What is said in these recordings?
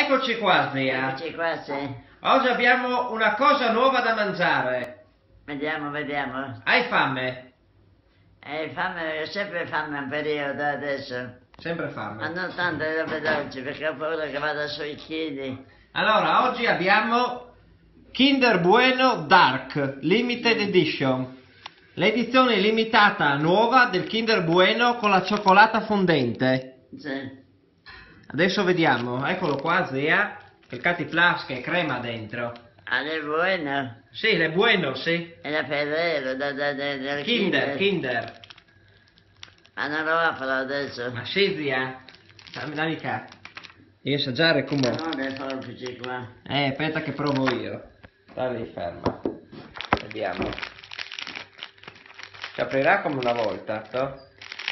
Eccoci qua, zia. Eccoci qua, sì. Oggi abbiamo una cosa nuova da mangiare. Vediamo, vediamo. Hai fame? Fame, ho sempre fame un periodo adesso. Sempre Ma fame. non tanto le robe dolci, perché ho paura che vada sui chili. Allora, oggi abbiamo Kinder Bueno Dark Limited Edition. L'edizione limitata nuova del Kinder Bueno con la cioccolata fondente. Sì. Adesso vediamo. Eccolo qua, zia. Il Catiplasca e crema dentro. Ah, è buono. Sì, è buono, sì. È da Ferrero, del Kinder. Ma non lo apro adesso. Ma sì, zia. Dammi qua. Devi assaggiare come. Ma non le forbici qua. Aspetta che provo io. Stai ferma. Vediamo. Si aprirà come una volta, to?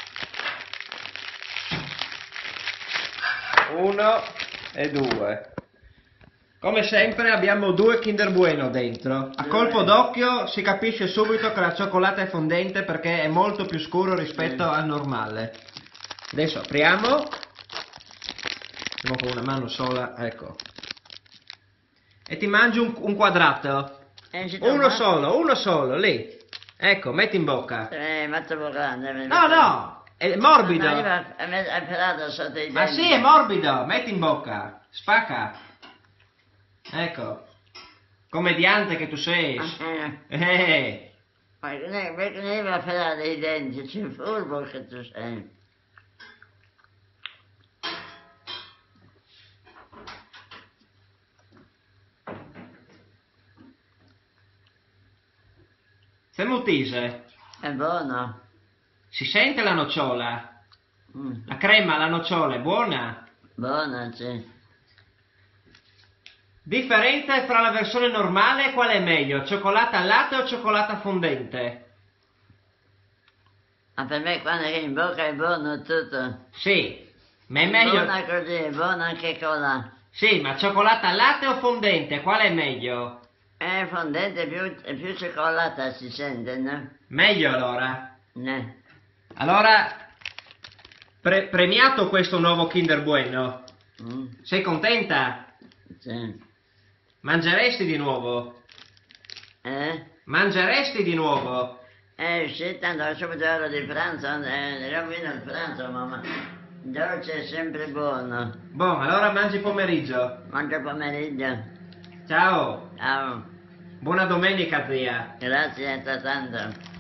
1 e 2. Come sempre abbiamo 2 Kinder Bueno dentro. A colpo d'occhio si capisce subito che la cioccolata è fondente perché è molto più scuro rispetto al normale. Adesso apriamo. Facciamo con una mano sola, ecco. E ti mangi un quadrato. Uno solo, lì. Ecco, metti in bocca. Ma troppo grande. No, è morbido. Ma arriva a pelato sotto i denti. Ma sì, è morbido, metti in bocca. Spacca. Ecco. Commediante che tu sei. Ma perché ne arriva a pelare i denti? C'è furbo che tu sei. Semutise. È buono. Si sente la nocciola? La crema, la nocciola è buona? Buona, sì. Differenza fra la versione normale, qual è meglio? Cioccolata al latte o cioccolata fondente? Ma per me quando è in bocca è buono tutto. Sì, ma è meglio. Buona così, è buona anche cola. Sì, ma cioccolata al latte o fondente? Qual è meglio? Fondente più cioccolata si sente, no? Meglio allora. No. Allora, premiato questo nuovo Kinder Bueno. Sei contenta? Sì. Mangeresti di nuovo? Mangeresti di nuovo? Sì, tanto ho subito ora di pranzo, rovino il pranzo, mamma. Il dolce è sempre buono. Boh, allora mangi pomeriggio. Mangio pomeriggio. Ciao. Ciao. Buona domenica, zia. Grazie, tanto.